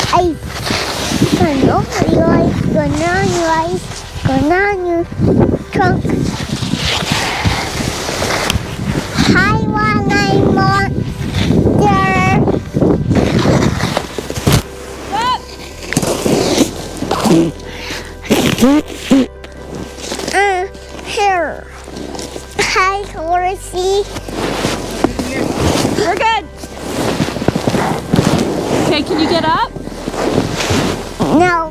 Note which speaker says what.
Speaker 1: Ay, ano, gonna trunk. Hi, one monster. Here. Hi, horsey.
Speaker 2: We're good. Okay, can you get up?
Speaker 1: No.